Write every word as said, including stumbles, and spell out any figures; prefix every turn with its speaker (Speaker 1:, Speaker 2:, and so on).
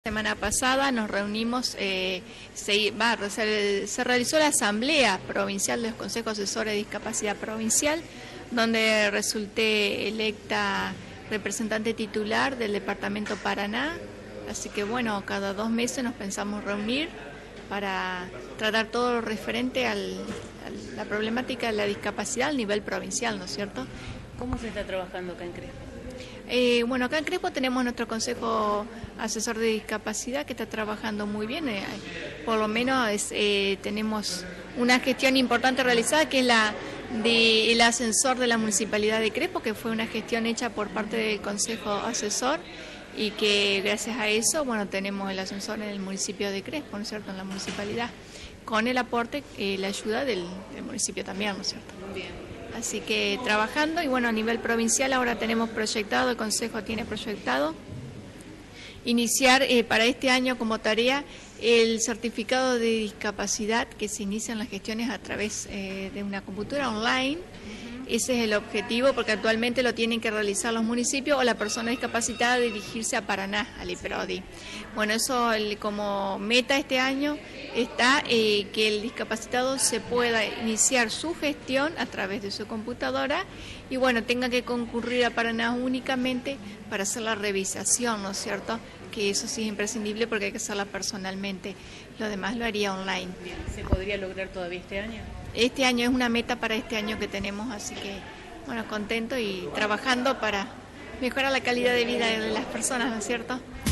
Speaker 1: semana pasada nos reunimos, eh, se, va, se, se realizó la Asamblea Provincial de los Consejos Asesores de Discapacidad Provincial, donde resulté electa representante titular del Departamento Paraná, así que bueno, cada dos meses nos pensamos reunir para tratar todo lo referente al, a la problemática de la discapacidad a nivel provincial, ¿no es cierto?
Speaker 2: ¿Cómo se está trabajando acá en Crespo?
Speaker 1: Eh, bueno, acá en Crespo tenemos nuestro Consejo Asesor de Discapacidad que está trabajando muy bien, eh, por lo menos es, eh, tenemos una gestión importante realizada que es la del ascensor de la Municipalidad de Crespo, que fue una gestión hecha por parte del Consejo Asesor y que gracias a eso, bueno, tenemos el ascensor en el municipio de Crespo, ¿no es cierto?, en la municipalidad, con el aporte y eh, la ayuda del, del municipio también, ¿no es cierto?
Speaker 2: Bien.
Speaker 1: Así que trabajando, y bueno, a nivel provincial ahora tenemos proyectado, el Consejo tiene proyectado iniciar eh, para este año como tarea el certificado de discapacidad, que se inician las gestiones a través eh, de una computadora online. Ese es el objetivo, porque actualmente lo tienen que realizar los municipios o la persona discapacitada dirigirse a Paraná, al IPRODI. Bueno, eso el, como meta este año está eh, que el discapacitado se pueda iniciar su gestión a través de su computadora y bueno, tenga que concurrir a Paraná únicamente para hacer la revisación, ¿no es cierto?, que eso sí es imprescindible porque hay que hacerla personalmente, lo demás lo haría online.
Speaker 2: ¿Se podría lograr todavía este año?
Speaker 1: Este año es una meta para este año que tenemos, así que bueno, contento y trabajando para mejorar la calidad de vida de las personas, ¿no es cierto?